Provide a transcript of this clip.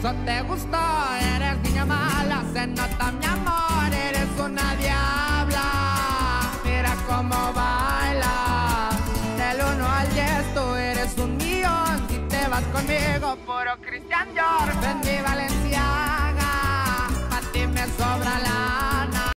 eso te gustó. Eres niña mala, se nota mi amor. Eres una diabla, mira cómo baila. Del 1 al 10 tú eres un millón. Si te vas conmigo, puro Christian Dior.